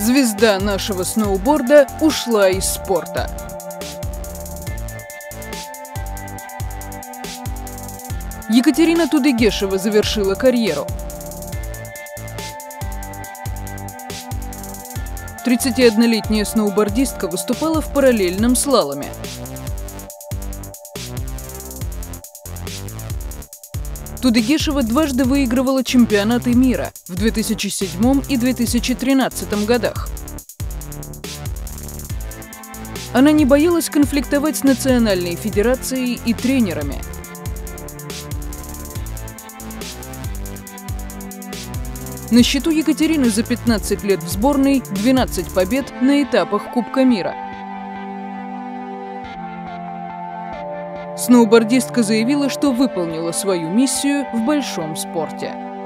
Звезда нашего сноуборда ушла из спорта. Екатерина Тудыгешева завершила карьеру. 31-летняя сноубордистка выступала в параллельном слаломе. Тудыгешева дважды выигрывала чемпионаты мира в 2007 и 2013 годах. Она не боялась конфликтовать с Национальной федерацией и тренерами. На счету Екатерины за 15 лет в сборной 12 побед на этапах Кубка мира. Сноубордистка заявила, что выполнила свою миссию в большом спорте.